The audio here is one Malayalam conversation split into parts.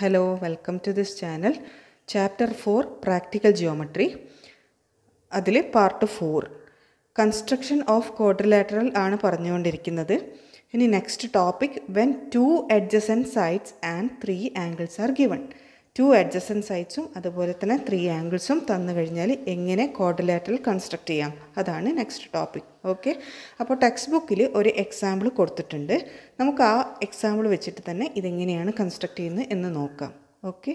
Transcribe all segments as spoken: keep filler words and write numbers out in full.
Hello, welcome to this channel. Chapter four, Practical Geometry. Adile part four. Construction of quadrilateral aanu paranjondirikkುnnathu. Ini next topic, when two adjacent sides and three angles are given. Two adjacent sides um adupole thana three angles um thannu kazhinjal engane quadrilateral construct cheyam adana next topic. Okay, appo textbook il oru example koduthittunde, namukku aa example vechittu thanne idu enganeyanu construct cheyunnu ennu nokkam. Okay,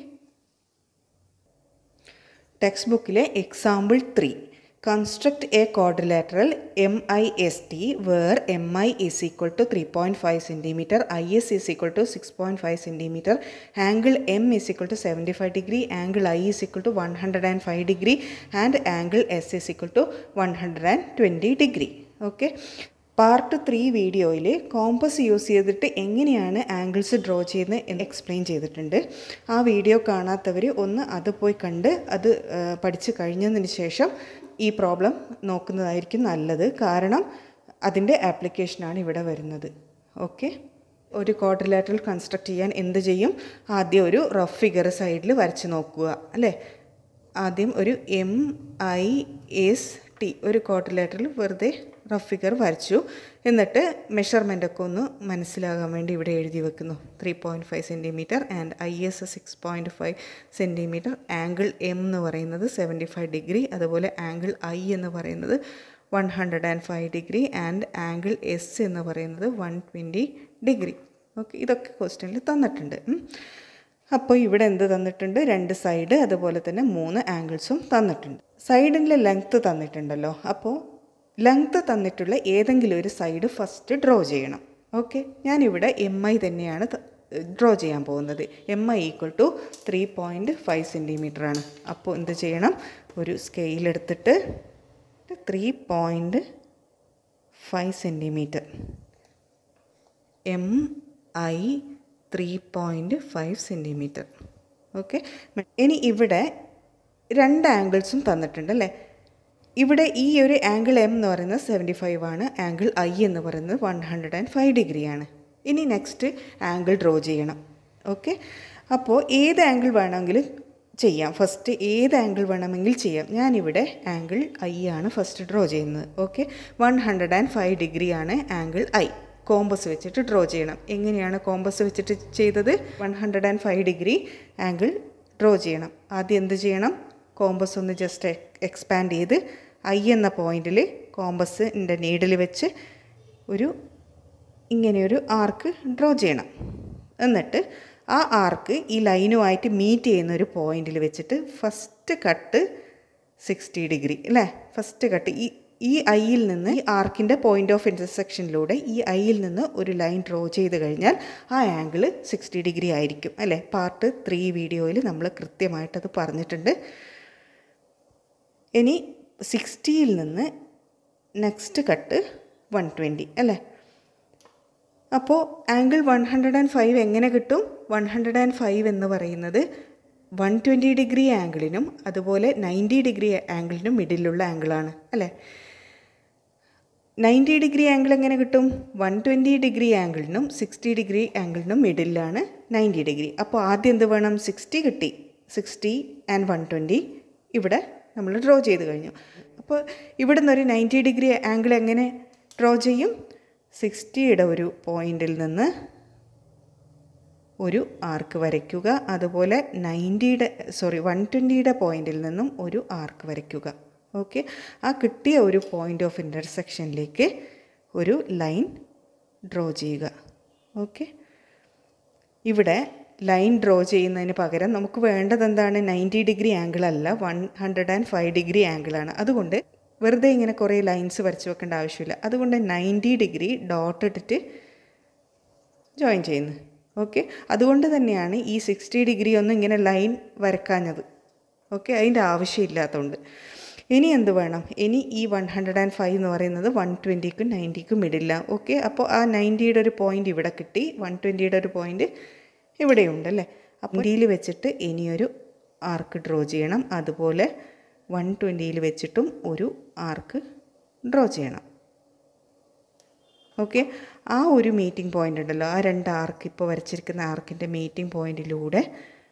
textbook ile example three. Construct a quadrilateral M I S T where M I is equal to three point five centimeter, I S is equal to six point five centimeter, angle M is equal to seventy-five degree, angle I is equal to one hundred five degree and angle S is equal to one hundred twenty degree. Okay. Part three video ile compass use ചെയ്തിട്ട് എങ്ങനെയാണ് ആംഗിൾസ് ഡ്രോ ചെയ്യുന്നത് എന്ന് എക്സ്പ്ലെയിൻ ചെയ്തിട്ടുണ്ട്. ആ വീഡിയോ കാണാത്തവർ ഒന്ന് അത് പോയി കണ്ട് അത് പഠിച്ചു കഴിഞ്ഞതിന് ശേഷം ഈ പ്രോബ്ലം നോക്കുന്നതായിരിക്കും നല്ലത്. കാരണം അതിൻ്റെ ആപ്ലിക്കേഷനാണ് ഇവിടെ വരുന്നത്. ഓക്കെ, ഒരു ക്വാഡ്രിലാറ്ററൽ കൺസ്ട്രക്ട് ചെയ്യാൻ എന്ത് ചെയ്യും? ആദ്യം ഒരു റഫ് ഫിഗർ സൈഡിൽ വരച്ച് നോക്കുക അല്ലേ. ആദ്യം ഒരു എം ഐ എസ് ടി ഒരു ക്വാഡ്രിലാറ്ററൽ വെറുതെ റഫ് ഫിഗർ വരച്ചു. എന്നിട്ട് മെഷർമെൻ്റൊക്കെ ഒന്ന് മനസ്സിലാകാൻ വേണ്ടി ഇവിടെ എഴുതി വെക്കുന്നു. Three point five centimetre and I S six point five centimetre, angle M എന്ന് പറയുന്നത് സെവൻറ്റി ഫൈവ് ഡിഗ്രി, അതുപോലെ ആംഗിൾ ഐ എന്ന് പറയുന്നത് one hundred and five degree and angle S എന്ന് പറയുന്നത് വൺ ട്വൻറ്റി ഡിഗ്രി. ഓക്കെ, ഇതൊക്കെ ക്വസ്റ്റ്യനിൽ തന്നിട്ടുണ്ട്. അപ്പോൾ ഇവിടെ എന്ത് തന്നിട്ടുണ്ട്? രണ്ട് സൈഡ്, അതുപോലെ തന്നെ മൂന്ന് ആംഗിൾസും തന്നിട്ടുണ്ട്. സൈഡിൻ്റെ ലെങ്ത്ത് തന്നിട്ടുണ്ടല്ലോ. അപ്പോൾ ലെങ്ത്ത് തന്നിട്ടുള്ള ഏതെങ്കിലും ഒരു സൈഡ് ഫസ്റ്റ് ഡ്രോ ചെയ്യണം. ഓക്കെ, ഞാനിവിടെ എം ഐ തന്നെയാണ് ഡ്രോ ചെയ്യാൻ പോകുന്നത്. M I equal to three point five centimetre ആണ്. അപ്പോൾ എന്ത് ചെയ്യണം? ഒരു സ്കെയിലെടുത്തിട്ട് three point five centimetre M I three point five centimetre. Okay, ഇനി ഇവിടെ രണ്ട് ആംഗിൾസും തന്നിട്ടുണ്ട് അല്ലേ. ഇവിടെ ഈ ഒരു ആംഗിൾ എം എന്ന് പറയുന്നത് സെവൻറ്റി ഫൈവ് ആണ്, ആംഗിൾ ഐ എന്ന് പറയുന്നത് വൺ ഹൺഡ്രഡ് ആൻഡ് ഫൈവ് ഡിഗ്രിയാണ്. ഇനി നെക്സ്റ്റ് ആംഗിൾ ഡ്രോ ചെയ്യണം. ഓക്കെ, അപ്പോൾ ഏത് ആംഗിൾ വേണമെങ്കിലും ചെയ്യാം. ഫസ്റ്റ് ഏത് ആംഗിൾ വേണമെങ്കിൽ ചെയ്യാം. ഞാനിവിടെ ആംഗിൾ ഐ ആണ് ഫസ്റ്റ് ഡ്രോ ചെയ്യുന്നത്. Okay, one hundred and five ഡിഗ്രിയാണ് ആംഗിൾ ഐ. കോമ്പസ് വെച്ചിട്ട് ഡ്രോ ചെയ്യണം. എങ്ങനെയാണ് കോമ്പസ് വെച്ചിട്ട് ചെയ്തത്? One hundred and five degree angle draw ചെയ്യണം. ആദ്യം എന്ത് ചെയ്യണം? കോമ്പസ് ഒന്ന് ജസ്റ്റ് എക്സ്പാൻഡ് ചെയ്ത് ഐ എന്ന പോയിന്റിൽ കോമ്പസിൻ്റെ നീഡിൽ വെച്ച് ഒരു ഇങ്ങനെയൊരു ആർക്ക് ഡ്രോ ചെയ്യണം. എന്നിട്ട് ആ ആർക്ക് ഈ ലൈനുമായിട്ട് മീറ്റ് ചെയ്യുന്ന ഒരു പോയിന്റിൽ വെച്ചിട്ട് ഫസ്റ്റ് കട്ട് സിക്സ്റ്റി ഡിഗ്രി അല്ലേ. ഫസ്റ്റ് കട്ട് ഈ ഈ ഐയിൽ നിന്ന് ഈ ആർക്കിൻ്റെ പോയിൻ്റ് ഓഫ് ഇൻ്റർസെക്ഷനിലൂടെ ഈ ഐയിൽ നിന്ന് ഒരു ലൈൻ ഡ്രോ ചെയ്ത് കഴിഞ്ഞാൽ ആ ആംഗിൾ സിക്സ്റ്റി ഡിഗ്രി ആയിരിക്കും അല്ലേ. പാർട്ട് ത്രീ വീഡിയോയിൽ നമ്മൾ കൃത്യമായിട്ടത് പറഞ്ഞിട്ടുണ്ട്. ഇനി സിക്സ്റ്റിയിൽ നിന്ന് നെക്സ്റ്റ് കട്ട് വൺ ട്വൻറ്റി അല്ലേ. അപ്പോൾ angle one hundred and five എങ്ങനെ കിട്ടും? വൺ ഹൺഡ്രഡ് ആൻഡ് ഫൈവ് എന്ന് പറയുന്നത് വൺ ട്വൻറ്റി ഡിഗ്രി ആംഗിളിനും അതുപോലെ നയൻറ്റി ഡിഗ്രി ആംഗിളിനും മിഡിലുള്ള ആംഗിളാണ് അല്ലേ. നയൻറ്റി ഡിഗ്രി ആംഗിൾ എങ്ങനെ കിട്ടും? വൺ ട്വൻറ്റി ഡിഗ്രി ആംഗിളിനും സിക്സ്റ്റി ഡിഗ്രി ആംഗിളിനും മിഡിലാണ് നയൻറ്റി ഡിഗ്രി. അപ്പോൾ ആദ്യം എന്ത് വേണം? സിക്സ്റ്റി കിട്ടി. സിക്സ്റ്റി ആൻഡ് വൺ ട്വൻറ്റി ഇവിടെ നമ്മൾ ഡ്രോ ചെയ്ത് കഴിഞ്ഞു. അപ്പോൾ ഇവിടെ നിന്നൊരു നയൻറ്റി ഡിഗ്രി ആംഗിൾ എങ്ങനെ ഡ്രോ ചെയ്യും? സിക്സ്റ്റിയുടെ ഒരു പോയിന്റിൽ നിന്ന് ഒരു ആർക്ക് വരയ്ക്കുക, അതുപോലെ നയൻറ്റിയുടെ സോറി വൺ ട്വൻറ്റിയുടെ പോയിന്റിൽ നിന്നും ഒരു ആർക്ക് വരയ്ക്കുക. ഓക്കെ, ആ കിട്ടിയ ഒരു പോയിൻ്റ് ഓഫ് ഇൻ്റർസെക്ഷനിലേക്ക് ഒരു ലൈൻ ഡ്രോ ചെയ്യുക. ഓക്കെ, ഇവിടെ ലൈൻ ഡ്രോ ചെയ്യുന്നതിന് പകരം നമുക്ക് വേണ്ടത് എന്താണ്? നയൻറ്റി ഡിഗ്രി ആംഗിൾ അല്ല, one hundred and five degree ആംഗിളാണ്. അതുകൊണ്ട് വെറുതെ ഇങ്ങനെ കുറേ ലൈൻസ് വരച്ച് വെക്കേണ്ട ആവശ്യമില്ല. അതുകൊണ്ട് നയൻറ്റി ഡിഗ്രി ഡോട്ട് ഇട്ടിട്ട് ജോയിൻ ചെയ്യുന്നു. ഓക്കെ, അതുകൊണ്ട് തന്നെയാണ് ഈ സിക്സ്റ്റി ഡിഗ്രി ഒന്നും ഇങ്ങനെ ലൈൻ വരക്കാഞ്ഞത്. ഓക്കെ, അതിൻ്റെ ആവശ്യമില്ലാത്തതുകൊണ്ട്. ഇനി എന്ത് വേണം? ഇനി ഈ വൺ ഹൺഡ്രഡ് ആൻഡ് ഫൈവ് എന്ന് പറയുന്നത് വൺ ട്വൻറ്റിക്കും നയൻറ്റിക്കും ഇടില്ല. ഓക്കെ, അപ്പോൾ ആ നയൻറ്റിയുടെ ഒരു പോയിൻ്റ് ഇവിടെ കിട്ടി, വൺ ട്വൻറ്റിയുടെ ഒരു പോയിൻ്റ് ഇവിടെയുണ്ട് അല്ലേ. അപ്പോൾ ഡിയിൽ വെച്ചിട്ട് ഇനിയൊരു ആർക്ക് ഡ്രോ ചെയ്യണം. അതുപോലെ വൺ ട്വൻറ്റിയിൽ വെച്ചിട്ടും ഒരു ആർക്ക് ഡ്രോ ചെയ്യണം. ഓക്കെ, ആ ഒരു മീറ്റിംഗ് പോയിൻ്റ് ഉണ്ടല്ലോ, ആ രണ്ട് ആർക്ക് ഇപ്പോൾ വരച്ചിരിക്കുന്ന ആർക്കിൻ്റെ മീറ്റിംഗ് പോയിൻറ്റിലൂടെ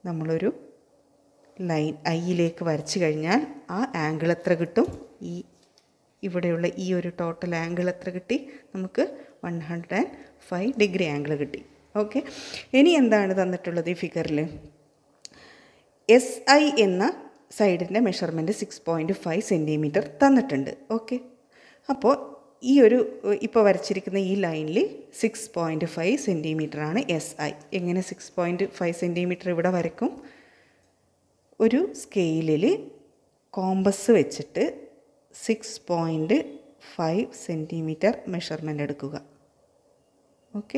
നമ്മളൊരു ലൈൻ ഐയിലേക്ക് വരച്ച് കഴിഞ്ഞാൽ ആ ആംഗിൾ എത്ര കിട്ടും? ഈ ഇവിടെയുള്ള ഈ ഒരു ടോട്ടൽ ആംഗിൾ എത്ര കിട്ടി? നമുക്ക് one hundred and five degree angle കിട്ടി. ഓക്കെ, ഇനി എന്താണ് തന്നിട്ടുള്ളത് ഈ ഫിഗറിൽ? എസ് ഐ എന്ന സൈഡിൻ്റെ measurement six point five centimetre തന്നിട്ടുണ്ട്. ഓക്കെ, അപ്പോൾ ഈ ഒരു ഇപ്പോൾ വരച്ചിരിക്കുന്ന ഈ ലൈനിൽ സിക്സ് പോയിൻറ്റ് ഫൈവ് സെൻറ്റിമീറ്ററാണ് എസ് ഐ. എങ്ങനെ സിക്സ് പോയിൻറ്റ് ഫൈവ് സെൻറ്റിമീറ്റർ ഇവിടെ വരയ്ക്കും? ഒരു സ്കെയിലിൽ കോമ്പസ് വെച്ചിട്ട് six point five centimetre measurement എടുക്കുക. Okay,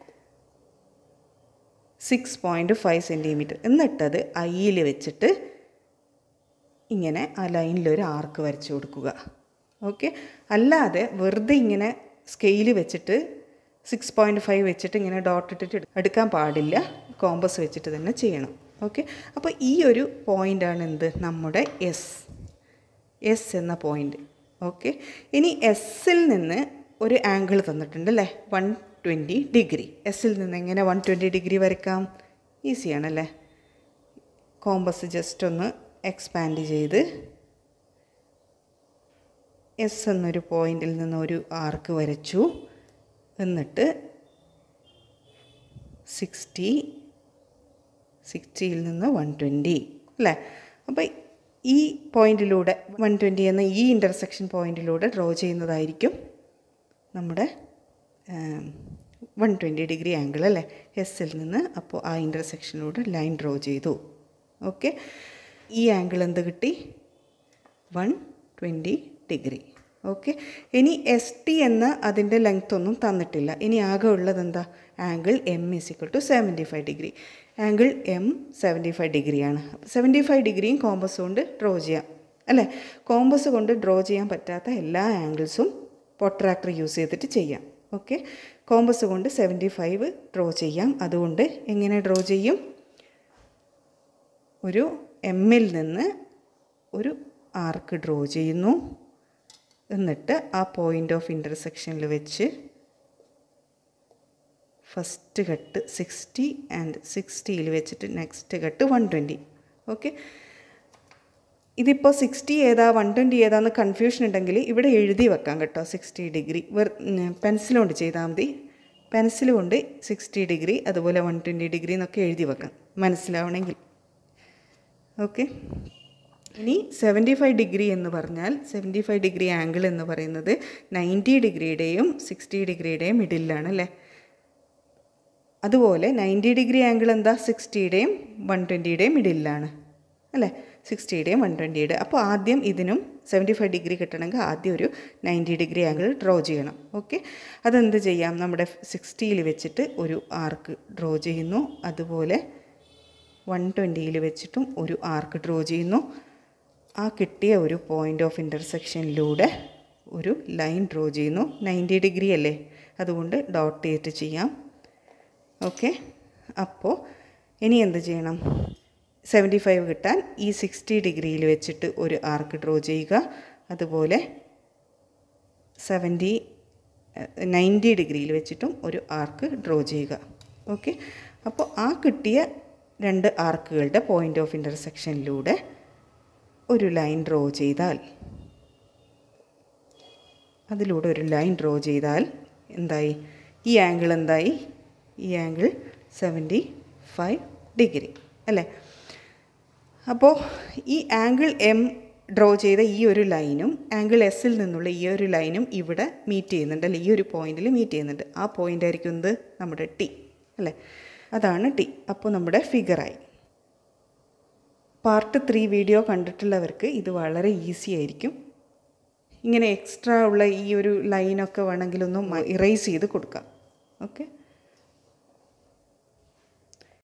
six point five centimetre. എന്നിട്ടത് ഐയിൽ വെച്ചിട്ട് ഇങ്ങനെ ആ ലൈനിലൊരു ആർക്ക് വരച്ചു കൊടുക്കുക. ഓക്കെ, അല്ലാതെ വെറുതെ ഇങ്ങനെ സ്കെയിൽ വെച്ചിട്ട് സിക്സ് പോയിൻറ്റ് ഫൈവ് വെച്ചിട്ട് ഇങ്ങനെ ഡോട്ട് ഇട്ടിട്ട് എടുക്കാൻ പാടില്ല. കോമ്പസ് വെച്ചിട്ട് തന്നെ ചെയ്യണം. ഓക്കെ, അപ്പോൾ ഈ ഒരു പോയിൻ്റാണ് എന്ത്? നമ്മുടെ എസ് എസ് എന്ന പോയിൻ്റ്. ഓക്കെ, ഇനി എസ്സിൽ നിന്ന് ഒരു ആംഗിൾ തന്നിട്ടുണ്ട് അല്ലേ, വൺ ട്വൻറ്റി ഡിഗ്രി. എസ്സിൽ നിന്ന് എങ്ങനെ വൺ ട്വൻറ്റി ഡിഗ്രി വരയ്ക്കാം? ഈസിയാണല്ലേ. കോമ്പസ് ജസ്റ്റ് ഒന്ന് എക്സ്പാൻഡ് ചെയ്ത് എസ് എന്നൊരു പോയിന്റിൽ നിന്ന് ഒരു ആർക്ക് വരച്ചു. എന്നിട്ട് സിക്സ്റ്റി സിക്സ്റ്റിയിൽ നിന്ന് വൺ ട്വൻറ്റി അല്ലേ. അപ്പോൾ ഈ പോയിന്റിലൂടെ വൺ ട്വൻറ്റി എന്ന ഈ ഇൻ്റർസെക്ഷൻ പോയിന്റിലൂടെ ഡ്രോ ചെയ്യുന്നതായിരിക്കും നമ്മുടെ വൺ ട്വൻറ്റി ഡിഗ്രി ആംഗിൾ അല്ലേ, എസ്സിൽ നിന്ന്. അപ്പോൾ ആ ഇൻ്റർസെക്ഷനിലൂടെ ലൈൻ ഡ്രോ ചെയ്തു. ഓക്കെ, ഈ ആംഗിൾ എന്ത് കിട്ടി? One twenty degree. ഓക്കെ, ഇനി എസ് ടി എന്ന അതിൻ്റെ ലെങ്ത് ഒന്നും തന്നിട്ടില്ല. ഇനി ആകെ ഉള്ളത് എന്താ? Angle M is equal to seventy five degree. Angle M seventy five ഡിഗ്രിയാണ്. സെവൻറ്റി ഫൈവ് ഡിഗ്രിയും കോമ്പസ് കൊണ്ട് ഡ്രോ ചെയ്യാം അല്ലേ. കോമ്പസ് കൊണ്ട് ഡ്രോ ചെയ്യാൻ പറ്റാത്ത എല്ലാ ആംഗിൾസും പ്രൊട്രാക്ടർ യൂസ് ചെയ്തിട്ട് ചെയ്യാം. ഓക്കെ, കോമ്പസ് കൊണ്ട് സെവൻറ്റി ഫൈവ് ഡ്രോ ചെയ്യാം. അതുകൊണ്ട് എങ്ങനെ ഡ്രോ ചെയ്യും? ഒരു എമ്മിൽ നിന്ന് ഒരു ആർക്ക് ഡ്രോ ചെയ്യുന്നു. എന്നിട്ട് ആ പോയിൻ്റ് ഓഫ് ഇൻ്റർസെക്ഷനിൽ വെച്ച് ഫസ്റ്റ് കട്ട് സിക്സ്റ്റി ആൻഡ് സിക്സ്റ്റിയിൽ വെച്ചിട്ട് next cut one twenty. Okay, ഇതിപ്പോൾ സിക്സ്റ്റി ഏതാ വൺ ട്വൻറ്റി ഏതാന്ന് കൺഫ്യൂഷൻ ഉണ്ടെങ്കിൽ ഇവിടെ എഴുതി വെക്കാം കേട്ടോ. സിക്സ്റ്റി ഡിഗ്രി വെർ പെൻസിൽ കൊണ്ട് ചെയ്താൽ മതി. പെൻസിൽ കൊണ്ട് സിക്സ്റ്റി ഡിഗ്രി അതുപോലെ വൺ ട്വൻറ്റി ഡിഗ്രി എന്നൊക്കെ എഴുതി വെക്കാം മനസ്സിലാവണമെങ്കിൽ. ഓക്കെ, ഇനി സെവൻറ്റി ഫൈവ് ഡിഗ്രി എന്ന് പറഞ്ഞാൽ സെവൻറ്റി ഫൈവ് ഡിഗ്രി ആംഗിൾ എന്ന് പറയുന്നത് നയൻറ്റി ഡിഗ്രിയുടെയും സിക്സ്റ്റി ഡിഗ്രിയുടെയും മിഡിലാണ് അല്ലേ. അതുപോലെ നയൻറ്റി ഡിഗ്രി ആംഗിൾ എന്താ? സിക്സ്റ്റിയുടെയും വൺ ട്വൻറ്റിയുടെയും മിഡിലാണ് അല്ലേ, സിക്സ്റ്റിയുടെയും വൺ ട്വൻറ്റിയുടെ. അപ്പോൾ ആദ്യം ഇതിനും സെവൻറ്റി ഫൈവ് ഡിഗ്രി കിട്ടണമെങ്കിൽ ആദ്യം ഒരു നയൻറ്റി ഡിഗ്രി ആംഗിൾ ഡ്രോ ചെയ്യണം. ഓക്കെ, അതെന്ത് ചെയ്യാം? നമ്മുടെ സിക്സ്റ്റിയിൽ വെച്ചിട്ട് ഒരു ആർക്ക് ഡ്രോ ചെയ്യുന്നു. അതുപോലെ വൺ ട്വൻറ്റിയിൽ വെച്ചിട്ടും ഒരു ആർക്ക് ഡ്രോ ചെയ്യുന്നു. ആ കിട്ടിയ ഒരു പോയിൻ്റ് ഓഫ് ഇൻ്റർസെക്ഷനിലൂടെ ഒരു ലൈൻ ഡ്രോ ചെയ്യുന്നു. നയൻറ്റി ഡിഗ്രി അല്ലേ, അതുകൊണ്ട് ഡോട്ട് ചെയ്തിട്ട് ചെയ്യാം. ഓക്കെ, അപ്പോൾ ഇനി എന്ത് ചെയ്യണം? സെവൻറ്റി ഫൈവ് കിട്ടാൻ ഈ സിക്സ്റ്റി ഡിഗ്രിയിൽ വെച്ചിട്ട് ഒരു ആർക്ക് ഡ്രോ ചെയ്യുക. അതുപോലെ സെവൻറ്റി നയൻറ്റി ഡിഗ്രിയിൽ വെച്ചിട്ടും ഒരു ആർക്ക് ഡ്രോ ചെയ്യുക. ഓക്കെ, അപ്പോൾ ആ കിട്ടിയ രണ്ട് ആർക്കുകളുടെ പോയിൻ്റ് ഓഫ് ഇൻ്റർസെക്ഷനിലൂടെ ഒരു ലൈൻ ഡ്രോ ചെയ്താൽ അതിലൂടെ ഒരു ലൈൻ ഡ്രോ ചെയ്താൽ എന്തായി? ഈ ആംഗിൾ എന്തായി? ഈ ആംഗിൾ സെവൻറ്റി ഫൈവ് ഡിഗ്രി അല്ലേ. അപ്പോൾ ഈ ആംഗിൾ എം ഡ്രോ ചെയ്ത ഈ ഒരു ലൈനും ആംഗിൾ എസ്സിൽ നിന്നുള്ള ഈ ഒരു ലൈനും ഇവിടെ മീറ്റ് ചെയ്യുന്നുണ്ട് അല്ലേ, ഈ ഒരു പോയിന്റിൽ മീറ്റ് ചെയ്യുന്നുണ്ട്. ആ പോയിൻ്റ് ആയിരിക്കും എന്ത്? നമ്മുടെ ടി അല്ലേ, അതാണ് ടി. അപ്പോൾ നമ്മുടെ ഫിഗറായി. പാർട്ട് ത്രീ വീഡിയോ കണ്ടിട്ടുള്ളവർക്ക് ഇത് വളരെ ഈസി ആയിരിക്കും. ഇങ്ങനെ എക്സ്ട്രാ ഉള്ള ഈ ഒരു ലൈനൊക്കെ വേണമെങ്കിലൊന്നും ഇറേസ് ചെയ്ത് കൊടുക്കാം. ഓക്കെ.